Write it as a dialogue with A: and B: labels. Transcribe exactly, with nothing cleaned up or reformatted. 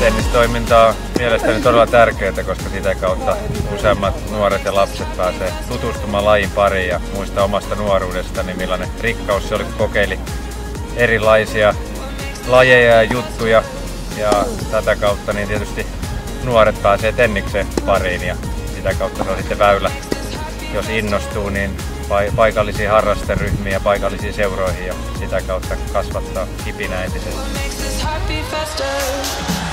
A: Tennistoiminta on mielestäni todella tärkeää, koska sitä kautta useammat nuoret ja lapset pääsee tutustumaan lajin pariin ja muistaa omasta nuoruudestani, millainen rikkaus se oli, kun kokeili erilaisia lajeja ja juttuja. Ja tätä kautta niin tietysti nuoret pääsee tenniksen pariin ja sitä kautta se on sitten väylä, jos innostuu, niin paikallisiin harrasteryhmiin ja paikallisiin seuroihin ja sitä kautta kasvattaa kipinä entisestään.